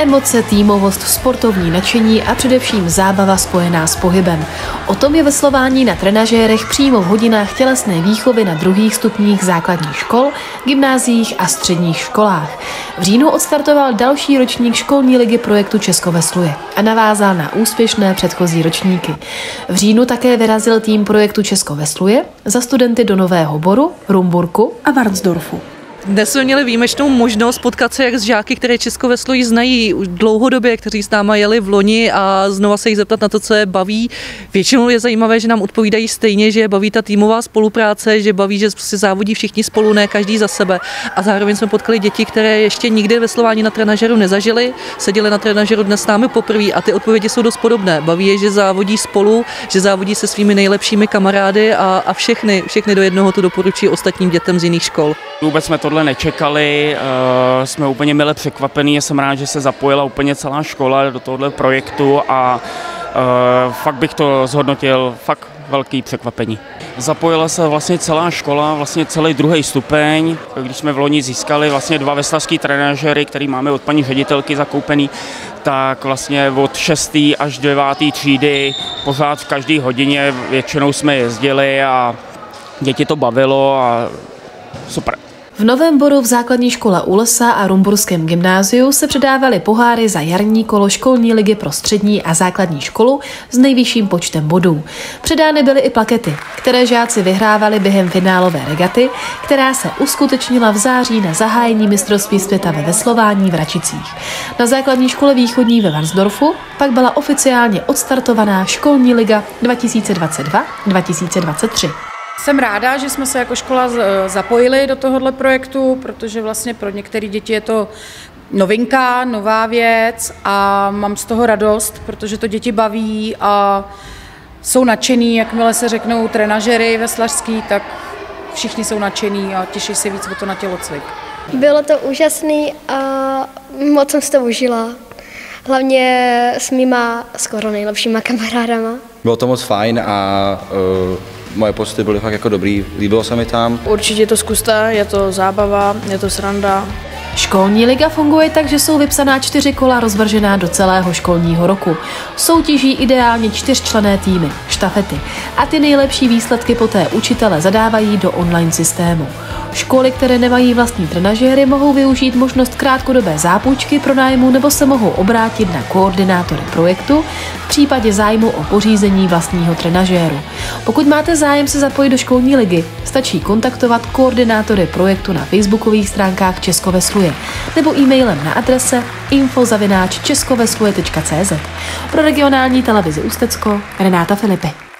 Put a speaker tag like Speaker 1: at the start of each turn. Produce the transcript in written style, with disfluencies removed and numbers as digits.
Speaker 1: Emoce, týmovost, sportovní nadšení a především zábava spojená s pohybem. O tom je veslování na trenažérech přímo v hodinách tělesné výchovy na 2. stupních základních škol, gymnáziích a středních školách. V říjnu odstartoval další ročník školní ligy projektu Česko vesluje a navázal na úspěšné předchozí ročníky. V říjnu také vyrazil tým projektu Česko vesluje za studenty do Nového Boru, Rumburku a Varnsdorfu.
Speaker 2: Dnes jsme měli výjimečnou možnost potkat se jak s žáky, které Česko veslují znají už dlouhodobě, kteří s náma jeli v loni, a znova se jich zeptat na to, co je baví. Většinou je zajímavé, že nám odpovídají stejně, že je baví ta týmová spolupráce, že baví, že prostě závodí všichni spolu, ne každý za sebe. A zároveň jsme potkali děti, které ještě nikdy veslování na trenažeru nezažili, seděli na trenažeru dnes s námi poprvé, a ty odpovědi jsou dost podobné. Baví je, že závodí spolu, že závodí se svými nejlepšími kamarády a všechny do jednoho to doporučí ostatním dětem z jiných škol.
Speaker 3: Vůbec jsme tohle nečekali, jsme úplně mile překvapení, jsem rád, že se zapojila úplně celá škola do tohoto projektu a fakt bych to zhodnotil fakt velký překvapení. Zapojila se vlastně celá škola, vlastně celý 2. stupeň, když jsme v loni získali vlastně 2 veslařský trenažery, který máme od paní ředitelky zakoupený, tak vlastně od 6. až 9. třídy pořád v každé hodině většinou jsme jezdili a děti to bavilo a super.
Speaker 1: V Novém Boru v základní škole u Lesa a Rumburském gymnáziu se předávaly poháry za jarní kolo školní ligy pro střední a základní školu s nejvyšším počtem bodů. Předány byly i plakety, které žáci vyhrávali během finálové regaty, která se uskutečnila v září na zahájení mistrovství světa ve veslování v Račicích. Na základní škole východní ve Varnsdorfu pak byla oficiálně odstartovaná školní liga 2022-2023.
Speaker 4: Jsem ráda, že jsme se jako škola zapojili do tohohle projektu, protože vlastně pro některé děti je to novinka, nová věc a mám z toho radost, protože to děti baví a jsou nadšený, jakmile se řeknou trenažery veslařský, tak všichni jsou nadšený a těší se víc o to na tělocvik.
Speaker 5: Bylo to úžasný a moc jsem si to užila. Hlavně s mýma skoro nejlepšíma kamarádama.
Speaker 6: Bylo to moc fajn a moje pocity byly fakt jako dobrý, líbilo se mi tam.
Speaker 7: Určitě to zkuste, je to zábava, je to sranda.
Speaker 1: Školní liga funguje tak, že jsou vypsaná 4 kola rozvržená do celého školního roku. Soutěží ideálně 4členné týmy, štafety, a ty nejlepší výsledky poté učitele zadávají do online systému. Školy, které nemají vlastní trenažéry, mohou využít možnost krátkodobé zápůjčky pro nájmu nebo se mohou obrátit na koordinátory projektu v případě zájmu o pořízení vlastního trenažéru. Pokud máte zájem se zapojit do školní ligy, stačí kontaktovat koordinátory projektu na facebookových stránkách Česko vesluje nebo e-mailem na adrese info@českovesluje.cz. Pro regionální televizi Ústecko Renáta Filipy.